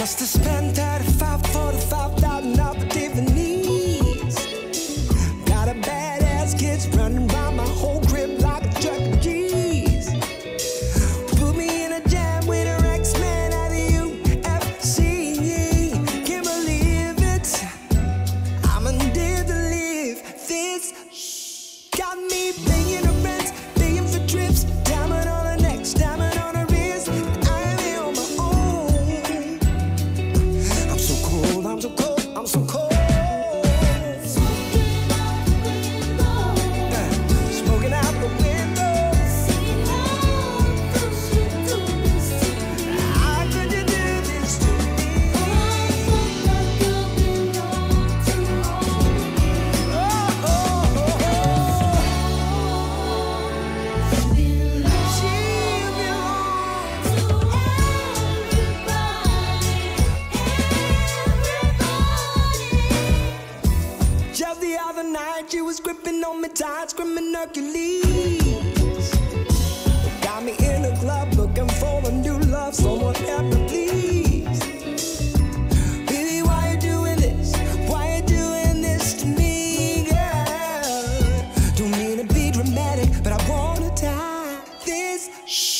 Must have spent 35, 45,000 off of Tiffany's. Got a badass kids running around my whole crib like a truck of cheese. Put me in a jam with an X-Man at the UFC. Can't believe it, I'm undid to live this. Got me paying a rent, paying for trips, diamond on the neck, diamond on the wrist. I am here on my own. I'm so cold, I'm so cold, I'm so cold. Smoking out the window. How could you do this to me? Just the other night, you was gripping on me tight, screaming Hercules. Got me in a club looking for a new love, someone help me please. Baby, why you doing this? Why you doing this to me, girl? Don't mean to be dramatic, but I wanna tie this